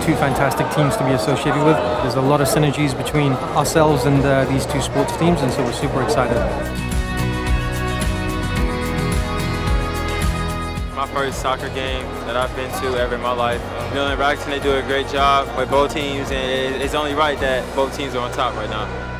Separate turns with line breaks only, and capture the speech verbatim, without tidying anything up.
two fantastic teams to be associated with. There's a lot of synergies between ourselves and uh, these two sports teams, and so we're super excited.
My first soccer game that I've been to ever in my life. Milan and Rakuten, they do a great job with both teams, and it's only right that both teams are on top right now.